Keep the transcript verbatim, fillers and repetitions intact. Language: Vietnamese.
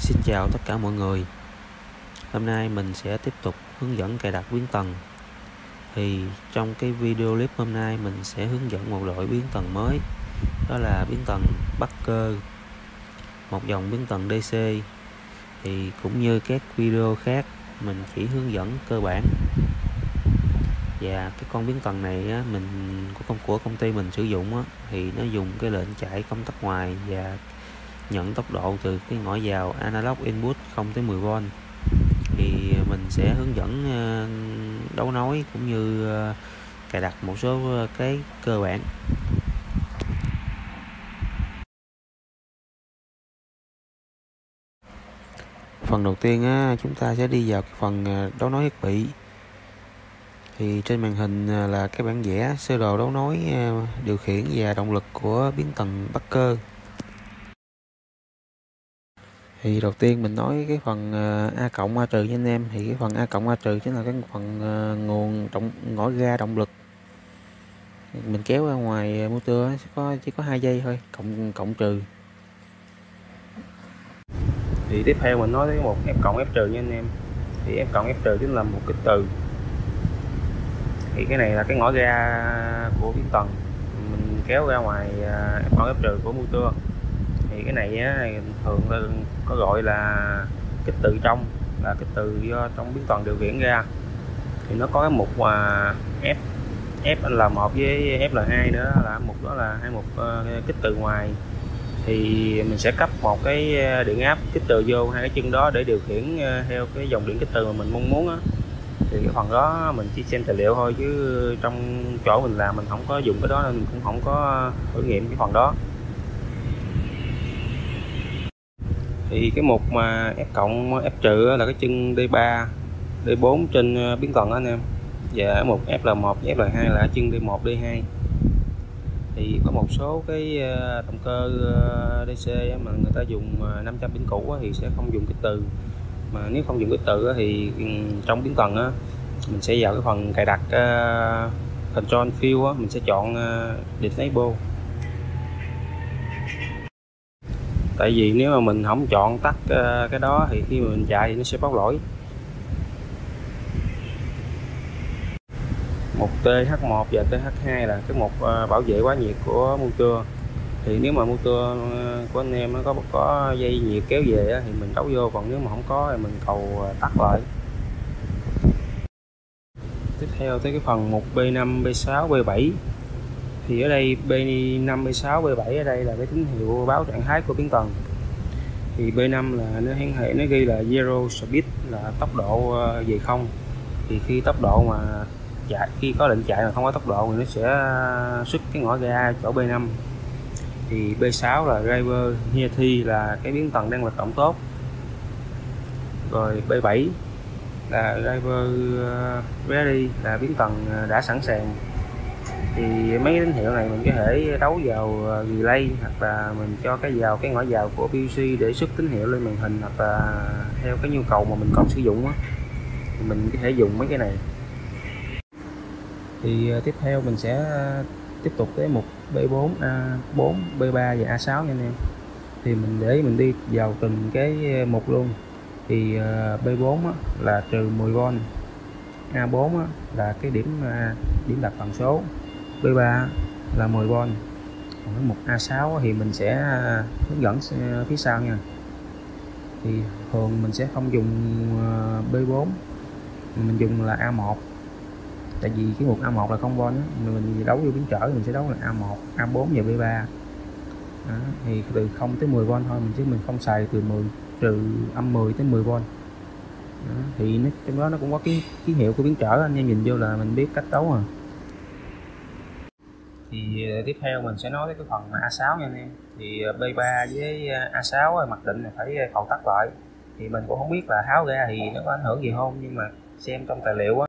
Xin chào tất cả mọi người. Hôm nay mình sẽ tiếp tục hướng dẫn cài đặt biến tần. Thì trong cái video clip hôm nay mình sẽ hướng dẫn một loại biến tần mới, đó là biến tần Bucker, một dòng biến tần đê xê. Thì cũng như các video khác, mình chỉ hướng dẫn cơ bản. Và cái con biến tần này á, mình của công của công ty mình sử dụng á, thì nó dùng cái lệnh chạy công tắc ngoài và nhận tốc độ từ cái ngõ vào analog input không tới mười vôn. Thì mình sẽ hướng dẫn đấu nối cũng như cài đặt một số cái cơ bản. Phần đầu tiên á, chúng ta sẽ đi vào cái phần đấu nối thiết bị. Thì trên màn hình là cái bản vẽ sơ đồ đấu nối điều khiển và động lực của biến tần Bucker. Thì đầu tiên mình nói cái phần A cộng A trừ nha anh em. Thì cái phần A cộng A trừ chính là cái phần nguồn động ngõ ga động lực. Mình kéo ra ngoài motor có chỉ có hai dây thôi, cộng cộng trừ. Thì tiếp theo mình nói đến một F cộng F trừ nha anh em. Thì F cộng F trừ chính là một kích từ. Thì cái này là cái ngõ ga của biến tần, mình kéo ra ngoài F cộng F trừ của motor. Thì cái này á, thường có gọi là kích từ trong, là kích từ do trong biến tần điều khiển ra. Thì nó có cái mục mà F F L một với F L hai nữa, là mục đó là hai mục uh, kích từ ngoài. Thì mình sẽ cấp một cái điện áp kích từ vô hai cái chân đó để điều khiển uh, theo cái dòng điện kích từ mà mình mong muốn á. Thì cái phần đó mình chỉ xem tài liệu thôi, chứ trong chỗ mình làm mình không có dùng cái đó nên mình cũng không có thử nghiệm cái phần đó. Thì cái mục mà F cộng F trừ là cái chân D ba D bốn trên biến tần đó anh em, và mục F L một với F L hai là chân D một D hai. Thì có một số cái động cơ đê xê mà người ta dùng năm trăm pin cũ thì sẽ không dùng kích từ, mà nếu không dùng kích từ thì trong biến tần á, mình sẽ vào cái phần cài đặt control field á, mình sẽ chọn disable. Tại vì nếu mà mình không chọn tắt cái đó thì khi mà mình chạy thì nó sẽ báo lỗi. Một T H một và T H hai là cái mục bảo vệ quá nhiệt của motor. Thì nếu mà motor của anh em nó có có dây nhiệt kéo về thì mình đấu vô, còn nếu mà không có thì mình cầu tắt lại. Tiếp theo tới cái phần mục B năm B sáu B bảy. Thì ở đây B năm B sáu B bảy ở đây là cái tín hiệu báo trạng thái của biến tần. Thì B năm là nó hiển thị, nó ghi là zero speed, là tốc độ về không. Thì khi tốc độ mà chạy, khi có lệnh chạy mà không có tốc độ thì nó sẽ xuất cái ngõ ga chỗ B năm. Thì B sáu là driver healthy, là cái biến tần đang hoạt động tốt. Rồi B bảy là driver ready, là biến tần đã sẵn sàng. Thì mấy tín hiệu này mình có thể đấu vào relay, hoặc là mình cho cái vào cái ngõ vào của pê lờ xê để xuất tín hiệu lên màn hình, hoặc là theo cái nhu cầu mà mình còn sử dụng á, thì mình có thể dùng mấy cái này. Thì tiếp theo mình sẽ tiếp tục tới mục B bốn, A bốn, B ba và A sáu nha anh em. Thì mình để mình đi vào từng cái mục luôn. Thì B bốn á, là trừ mười vôn, A bốn á, là cái điểm điểm đặt tần số, B ba là mười vôn. Còn cái mục A sáu thì mình sẽ hướng dẫn phía sau nha. Thì thường mình sẽ không dùng B bốn, mình dùng là A một. Tại vì cái mục A một là không vôn á, mình đấu vô biến trở mình sẽ đấu là A một, A bốn và B ba. Đó, thì từ không tới mười vôn thôi, mình chứ mình không xài từ mười trừ âm mười tới mười vôn. Đó, thì nó, trong đó nó cũng có cái ký hiệu của biến trở, anh em nhìn vô là mình biết cách đấu à. Thì tiếp theo mình sẽ nói tới cái phần A sáu nha anh em. Thì B ba với A sáu mặc định là phải cầu tắt lại. Thì mình cũng không biết là tháo ra thì nó có ảnh hưởng gì không, nhưng mà xem trong tài liệu á,